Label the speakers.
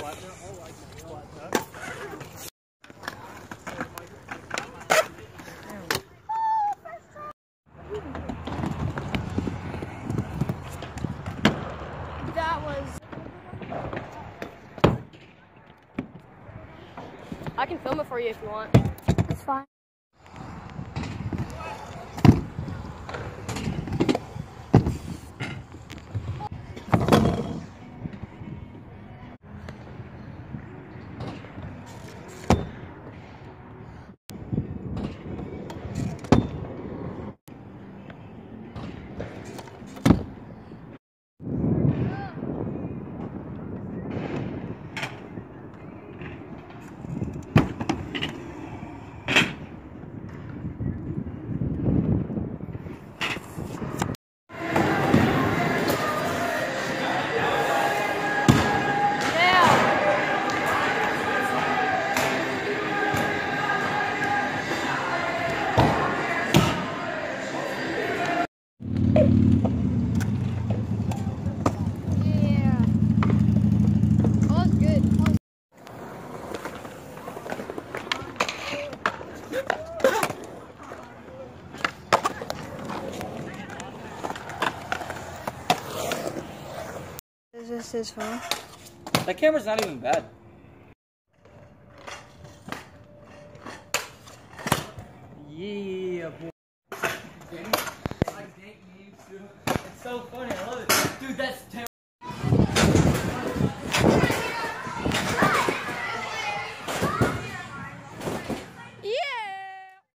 Speaker 1: That was... I can film it for you if you want. It's fine. Is this his phone?
Speaker 2: That camera's not even bad. Yeah, boy. It's so funny, I love it. Dude, that's terrible.